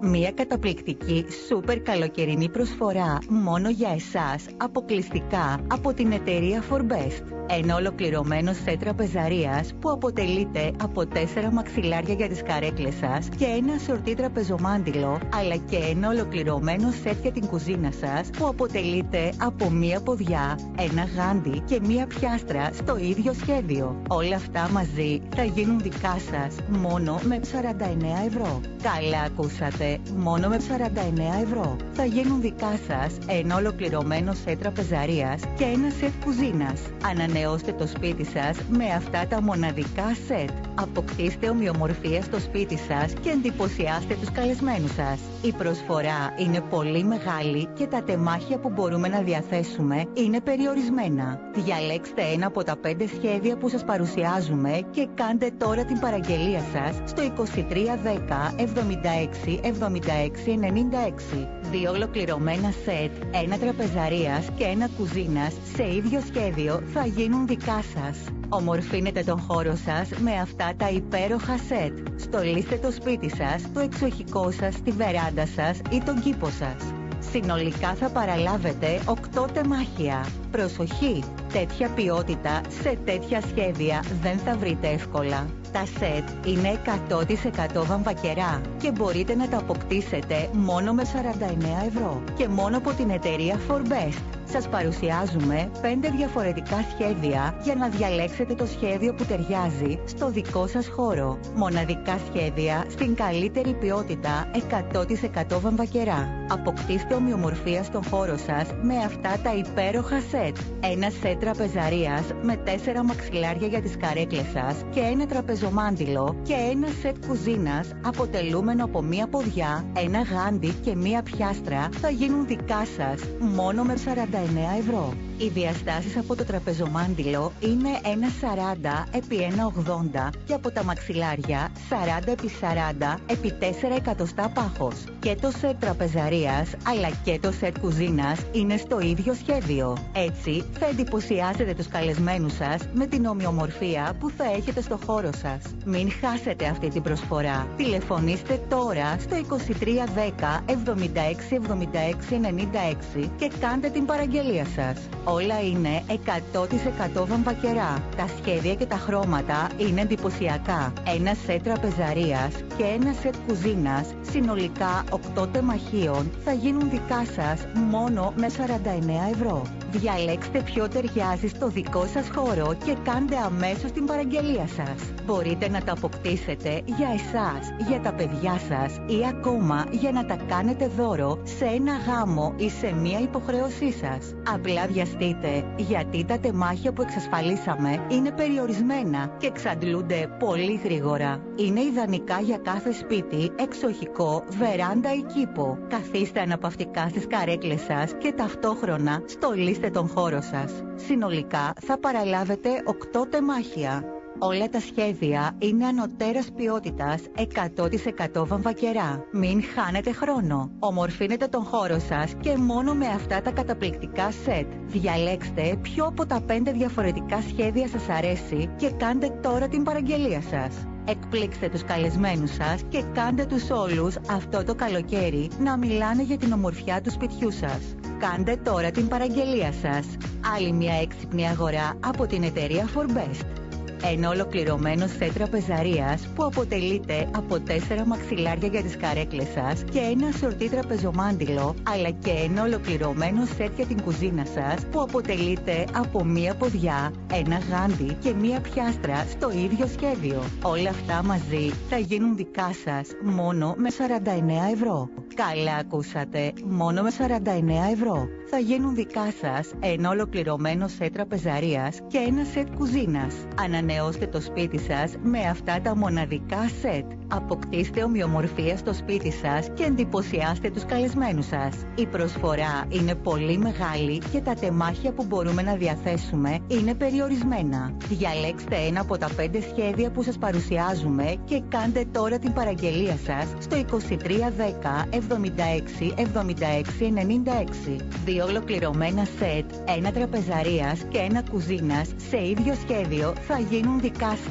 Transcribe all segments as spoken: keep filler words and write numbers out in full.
Μια καταπληκτική σούπερ καλοκαιρινή προσφορά μόνο για εσάς, αποκλειστικά από την εταιρεία Forbest. Ένα ολοκληρωμένο σετ τραπεζαρίας που αποτελείται από τέσσερα μαξιλάρια για τις καρέκλες σας και ένα σορτί τραπεζομάντιλο, αλλά και ένα ολοκληρωμένο σετ για την κουζίνα σας που αποτελείται από μία ποδιά, ένα γάντι και μία πιάστρα στο ίδιο σχέδιο. Όλα αυτά μαζί θα γίνουν δικά σας μόνο με σαράντα εννέα ευρώ. Καλά ακούσατε, μόνο με σαράντα εννέα ευρώ. Θα γίνουν δικά σας ένα ολοκληρωμένο σετ τραπεζαρίας και ένα σετ κουζίνας. Ανανεώστε το σπίτι σας με αυτά τα μοναδικά σετ. Αποκτήστε ομοιομορφία στο σπίτι σας και εντυπωσιάστε τους καλεσμένους σας. Η προσφορά είναι πολύ μεγάλη και τα τεμάχια που μπορούμε να διαθέσουμε είναι περιορισμένα. Διαλέξτε ένα από τα πέντε σχέδια που σας παρουσιάζουμε και κάντε τώρα την παραγγελία σας στο είκοσι τρία δέκα εβδομήντα έξι εβδομήντα έξι ενενήντα έξι. Δύο ολοκληρωμένα σετ, ένα τραπεζαρίας και ένα κουζίνας σε ίδιο σχέδιο θα γίνουν δικά σας. Ομορφύνετε τον χώρο σας με αυτά τα υπέροχα σετ. Στολίστε το σπίτι σας, το εξοχικό σας, τη βεράντα σας ή τον κήπο σας. Συνολικά θα παραλάβετε οκτώ τεμάχια. Προσοχή! Τέτοια ποιότητα σε τέτοια σχέδια δεν θα βρείτε εύκολα. Τα σετ είναι εκατό τοις εκατό βαμβακερά και μπορείτε να τα αποκτήσετε μόνο με σαράντα εννέα ευρώ και μόνο από την εταιρεία Forbest. Σας παρουσιάζουμε πέντε διαφορετικά σχέδια για να διαλέξετε το σχέδιο που ταιριάζει στο δικό σας χώρο. Μοναδικά σχέδια στην καλύτερη ποιότητα, εκατό τοις εκατό βαμβακερά. Αποκτήστε ομοιομορφία στον χώρο σας με αυτά τα υπέροχα σετ. Ένα σετ τραπεζαρίας με τέσσερα μαξιλάρια για τις καρέκλες σας και ένα τραπεζομάντιλο και ένα σετ κουζίνας αποτελούμενο από μία ποδιά, ένα γάντι και μία πιάστρα θα γίνουν δικά σας μόνο με σαράντα εννέα ευρώ. Οι διαστάσεις από το τραπεζομάντιλο είναι ένα σαράντα επί ένα ογδόντα και από τα μαξιλάρια σαράντα επί σαράντα επί τέσσερα εκατοστά πάχος. Και το σετ τραπεζαρίας αλλά και το σετ κουζίνας είναι στο ίδιο σχέδιο. Έτσι θα εντυπωσιάσετε τους καλεσμένους σας με την ομοιομορφία που θα έχετε στο χώρο σας. Μην χάσετε αυτή την προσφορά. Τηλεφωνήστε τώρα στο είκοσι τρία δέκα εβδομήντα έξι εβδομήντα έξι ενενήντα έξι και κάντε την παραγγελία σας. Όλα είναι εκατό τοις εκατό βαμβακερά. Τα σχέδια και τα χρώματα είναι εντυπωσιακά. Ένα σετ τραπεζαρίας και ένα σετ κουζίνας, συνολικά οκτώ τεμαχίων, θα γίνουν δικά σας μόνο με σαράντα εννέα ευρώ. Διαλέξτε ποιο ταιριάζει στο δικό σας χώρο και κάντε αμέσως την παραγγελία σας. Μπορείτε να τα αποκτήσετε για εσάς, για τα παιδιά σας ή ακόμα για να τα κάνετε δώρο σε ένα γάμο ή σε μία υποχρέωσή σας. Απλά βιαστείτε, γιατί τα τεμάχια που εξασφαλίσαμε είναι περιορισμένα και εξαντλούνται πολύ γρήγορα. Είναι ιδανικά για κάθε σπίτι, εξοχικό, βεράντα ή κήπο. Καθίστε αναπαυτικά στις καρέκλες σας και ταυτόχρονα στολίστε τον χώρο σας. Συνολικά θα παραλάβετε οκτώ τεμάχια. Όλα τα σχέδια είναι ανωτέρας ποιότητας, εκατό τοις εκατό βαμβακερά. Μην χάνετε χρόνο. Ομορφύνετε τον χώρο σας και μόνο με αυτά τα καταπληκτικά σετ. Διαλέξτε ποιο από τα πέντε διαφορετικά σχέδια σας αρέσει και κάντε τώρα την παραγγελία σας. Εκπλήξτε τους καλεσμένους σας και κάντε τους όλους αυτό το καλοκαίρι να μιλάνε για την ομορφιά του σπιτιού σας. Κάντε τώρα την παραγγελία σας. Άλλη μια έξυπνη αγορά από την εταιρεία Forbest. Ένα ολοκληρωμένο σετ τραπεζαρίας που αποτελείται από τέσσερα μαξιλάρια για τις καρέκλες σας και ένα σορτί τραπεζομάντιλο, αλλά και ένα ολοκληρωμένο σετ για την κουζίνα σας που αποτελείται από μία ποδιά, ένα γάντι και μία πιάστρα στο ίδιο σχέδιο. Όλα αυτά μαζί θα γίνουν δικά σας μόνο με σαράντα εννέα ευρώ. Καλά ακούσατε, μόνο με σαράντα εννέα ευρώ. Θα γίνουν δικά σας ένα ολοκληρωμένο σετ τραπεζαρίας και ένα σετ κουζίνας. Ανανεώστε το σπίτι σας με αυτά τα μοναδικά σετ. Αποκτήστε ομοιομορφία στο σπίτι σας και εντυπωσιάστε τους καλεσμένους σας. Η προσφορά είναι πολύ μεγάλη και τα τεμάχια που μπορούμε να διαθέσουμε είναι περιορισμένα. Διαλέξτε ένα από τα πέντε σχέδια που σας παρουσιάζουμε και κάντε τώρα την παραγγελία σας στο είκοσι τρία δέκα εβδομήντα έξι εβδομήντα έξι ενενήντα έξι. Δύο ολοκληρωμένα σετ, ένα τραπεζαρίας και ένα κουζίνας σε ίδιο σχέδιο θα γίνουν δικά σας.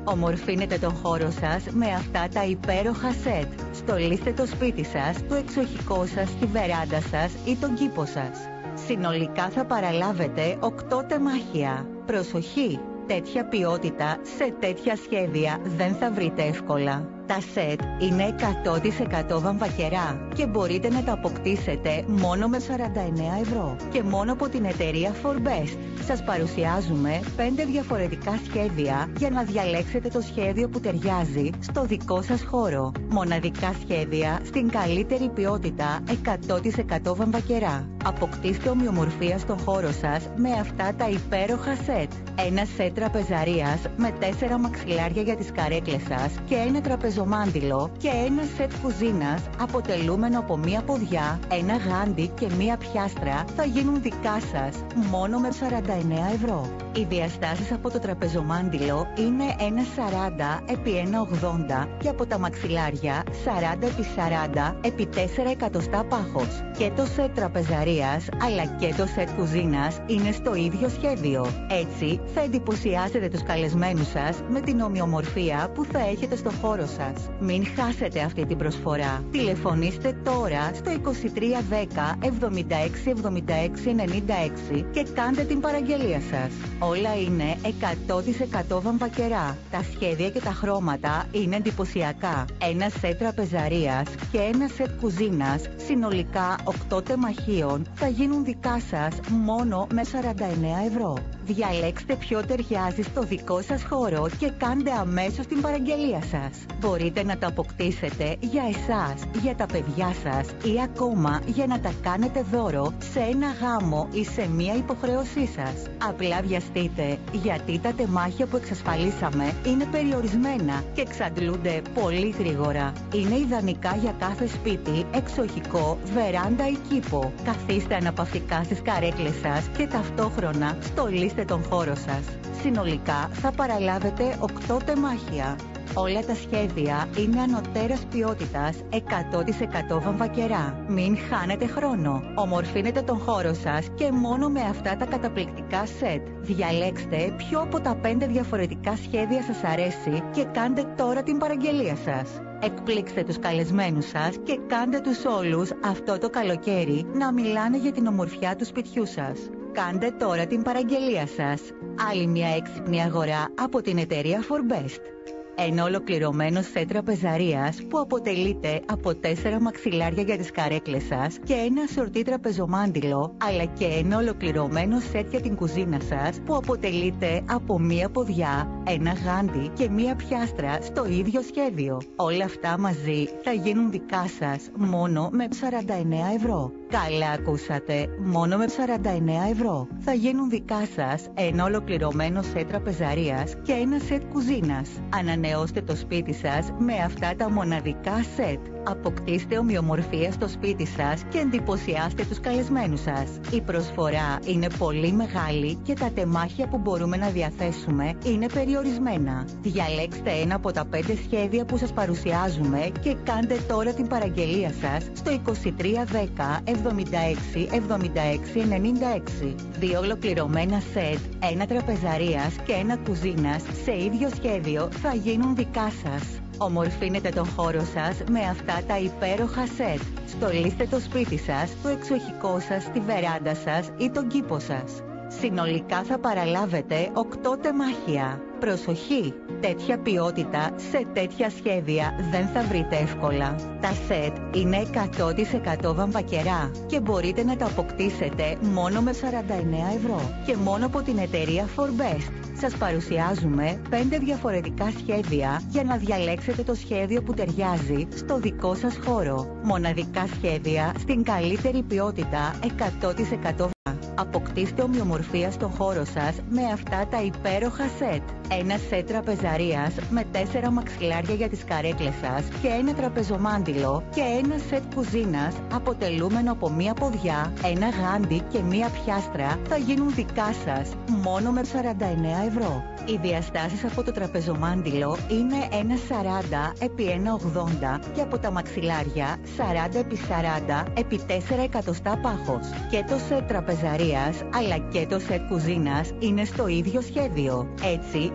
Ομορφύνετε τον χώρο σας με αυτά τα υπέροχα σετ. Στολίστε το σπίτι σας, το εξοχικό σας, τη βεράντα σας ή τον κήπο σας. Συνολικά θα παραλάβετε οκτώ τεμάχια. Προσοχή! Τέτοια ποιότητα σε τέτοια σχέδια δεν θα βρείτε εύκολα. Τα σετ είναι εκατό τοις εκατό βαμβακερά και μπορείτε να τα αποκτήσετε μόνο με σαράντα εννέα ευρώ και μόνο από την εταιρεία φορμπεστ. Σας παρουσιάζουμε πέντε διαφορετικά σχέδια για να διαλέξετε το σχέδιο που ταιριάζει στο δικό σας χώρο. Μοναδικά σχέδια στην καλύτερη ποιότητα, εκατό τοις εκατό βαμβακερά. Αποκτήστε ομοιομορφία στον χώρο σας με αυτά τα υπέροχα σετ. Ένα σετ τραπεζαρίας με τέσσερα μαξιλάρια για τις καρέκλες σας και ένα τραπεζομάντιλο και ένα σετ κουζίνας αποτελούμενο από μία ποδιά, ένα γάντι και μία πιάστρα θα γίνουν δικά σας μόνο με σαράντα εννέα ευρώ. Οι διαστάσεις από το τραπεζομάντιλο είναι ένα σαράντα επί ένα ογδόντα και από τα μαξιλάρια σαράντα επί σαράντα επί τέσσερα εκατοστά πάχος. Και το σετ τραπεζαρίας αλλά και το σετ κουζίνας είναι στο ίδιο σχέδιο. Έτσι θα εντυπωσιάσετε τους καλεσμένους σας με την ομοιομορφία που θα έχετε στο χώρο σας. Μην χάσετε αυτή την προσφορά. Τηλεφωνήστε τώρα στο είκοσι τρία δέκα εβδομήντα έξι εβδομήντα έξι ενενήντα έξι και κάντε την παραγγελία σας. Όλα είναι εκατό τοις εκατό βαμβακερά. Τα σχέδια και τα χρώματα είναι εντυπωσιακά. Ένα σετ τραπεζαρίας και ένα σετ κουζίνας, συνολικά οκτώ τεμαχίων, θα γίνουν δικά σας μόνο με σαράντα εννέα ευρώ. Διαλέξτε ποιο ταιριάζει στο δικό σας χώρο και κάντε αμέσως την παραγγελία σας. Μπορείτε να τα αποκτήσετε για εσάς, για τα παιδιά σας ή ακόμα για να τα κάνετε δώρο σε ένα γάμο ή σε μία υποχρέωσή σας. Απλά βιαστείτε, γιατί τα τεμάχια που εξασφαλίσαμε είναι περιορισμένα και εξαντλούνται πολύ γρήγορα. Είναι ιδανικά για κάθε σπίτι, εξοχικό, βεράντα ή κήπο. Καθίστε αναπαυτικά στις καρέκλες σας και ταυτόχρονα στολίστε τον χώρο σας. Συνολικά θα παραλάβετε οκτώ τεμάχια. Όλα τα σχέδια είναι ανωτέρας ποιότητας, εκατό τοις εκατό βαμβακερά. Μην χάνετε χρόνο. Ομορφύνετε τον χώρο σας και μόνο με αυτά τα καταπληκτικά σετ. Διαλέξτε ποιο από τα πέντε διαφορετικά σχέδια σας αρέσει και κάντε τώρα την παραγγελία σας. Εκπλήξτε τους καλεσμένους σας και κάντε τους όλους αυτό το καλοκαίρι να μιλάνε για την ομορφιά του σπιτιού σας. Κάντε τώρα την παραγγελία σας. Άλλη μια έξυπνη αγορά από την εταιρεία φορμπεστ. Ένα ολοκληρωμένο σετ τραπεζαρίας που αποτελείται από τέσσερα μαξιλάρια για τις καρέκλες σας και ένα σορτί τραπεζομάντιλο, αλλά και ένα ολοκληρωμένο σετ για την κουζίνα σας που αποτελείται από μία ποδιά, ένα γάντι και μία πιάστρα στο ίδιο σχέδιο. Όλα αυτά μαζί θα γίνουν δικά σας μόνο με σαράντα εννέα ευρώ. Καλά ακούσατε, μόνο με σαράντα εννέα ευρώ θα γίνουν δικά σας ένα ολοκληρωμένο σετ τραπεζαρίας και ένα σετ κουζίνας. Ανανεώστε το σπίτι σας με αυτά τα μοναδικά σετ. Αποκτήστε ομοιομορφία στο σπίτι σας και εντυπωσιάστε τους καλεσμένους σας. Η προσφορά είναι πολύ μεγάλη και τα τεμάχια που μπορούμε να διαθέσουμε είναι περιορισμένα. Διαλέξτε ένα από τα πέντε σχέδια που σας παρουσιάζουμε και κάντε τώρα την παραγγελία σας στο είκοσι τρία δέκα εβδομήντα έξι εβδομήντα έξι ενενήντα έξι. Δύο ολοκληρωμένα σετ, ένα τραπεζαρίας και ένα κουζίνας σε ίδιο σχέδιο θα γίνουν δικά σας. Ομορφύνετε τον χώρο σας με αυτά τα υπέροχα σετ. Στολίστε το σπίτι σας, το εξοχικό σας, τη βεράντα σας ή τον κήπο σας. Συνολικά θα παραλάβετε οκτώ τεμάχια. Προσοχή! Τέτοια ποιότητα σε τέτοια σχέδια δεν θα βρείτε εύκολα. Τα σετ είναι εκατό τοις εκατό βαμβακερά και μπορείτε να τα αποκτήσετε μόνο με σαράντα εννέα ευρώ και μόνο από την εταιρεία φορμπεστ. Σας παρουσιάζουμε πέντε διαφορετικά σχέδια για να διαλέξετε το σχέδιο που ταιριάζει στο δικό σας χώρο. Μοναδικά σχέδια στην καλύτερη ποιότητα, εκατό τοις εκατό. Αποκτήστε ομοιομορφία στον χώρο σας με αυτά τα υπέροχα σετ. Ένα σετ τραπεζαρίας με τέσσερα μαξιλάρια για τις καρέκλες σας και ένα τραπεζομάντιλο και ένα σετ κουζίνας αποτελούμενο από μία ποδιά, ένα γάντι και μία πιάστρα θα γίνουν δικά σας μόνο με σαράντα εννέα ευρώ. Οι διαστάσεις από το τραπεζομάντιλο είναι ένα σαράντα επί ένα ογδόντα και από τα μαξιλάρια σαράντα επί σαράντα επί τέσσερα εκατοστά πάχος. Και το σετ τραπεζαρίας αλλά και το σετ κουζίνας είναι στο ίδιο σχέδιο. Έτσι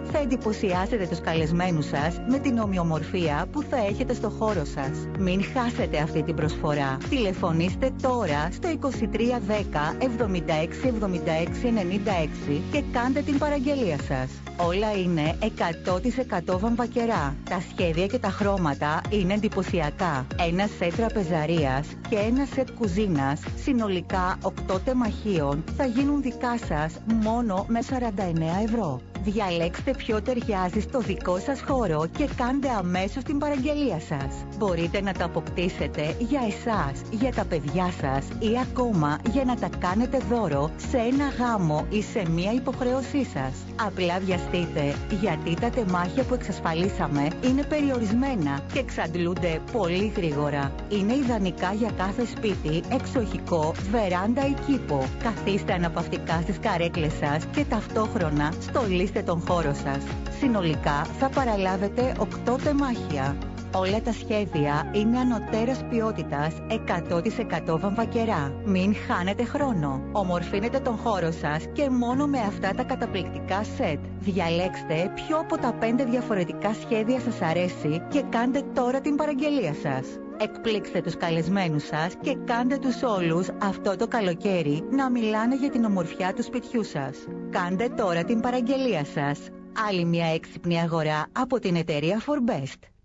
Θα εντυπωσιάσετε τους καλεσμένους σας με την ομοιομορφία που θα έχετε στο χώρο σας. Μην χάσετε αυτή την προσφορά. Τηλεφωνήστε τώρα στο είκοσι τρία δέκα εβδομήντα έξι εβδομήντα έξι ενενήντα έξι και κάντε την παραγγελία σας. Όλα είναι εκατό τοις εκατό βαμβακερά. Τα σχέδια και τα χρώματα είναι εντυπωσιακά. Ένα σετ τραπεζαρίας και ένα σετ κουζίνας, συνολικά οκτώ τεμαχίων, θα γίνουν δικά σας μόνο με σαράντα εννέα ευρώ. Διαλέξτε ποιο ταιριάζει στο δικό σας χώρο και κάντε αμέσως την παραγγελία σας. Μπορείτε να τα αποκτήσετε για εσάς, για τα παιδιά σας ή ακόμα για να τα κάνετε δώρο σε ένα γάμο ή σε μία υποχρέωσή σας. Απλά βιαστείτε, γιατί τα τεμάχια που εξασφαλίσαμε είναι περιορισμένα και εξαντλούνται πολύ γρήγορα. Είναι ιδανικά για κάθε σπίτι, εξοχικό, βεράντα ή κήπο. Καθίστε αναπαυτικά στις καρέκλες σας και ταυτόχρονα στολίστε τον χώρο σας. Συνολικά θα παραλάβετε οκτώ τεμάχια. Όλα τα σχέδια είναι ανωτέρας ποιότητας, εκατό τοις εκατό βαμβακερά. Μην χάνετε χρόνο. Ομορφύνετε τον χώρο σας και μόνο με αυτά τα καταπληκτικά σετ. Διαλέξτε ποιο από τα πέντε διαφορετικά σχέδια σας αρέσει και κάντε τώρα την παραγγελία σας. Εκπλήξτε τους καλεσμένους σας και κάντε τους όλους αυτό το καλοκαίρι να μιλάνε για την ομορφιά του σπιτιού σας. Κάντε τώρα την παραγγελία σας. Άλλη μια έξυπνη αγορά από την εταιρεία φορμπέστ.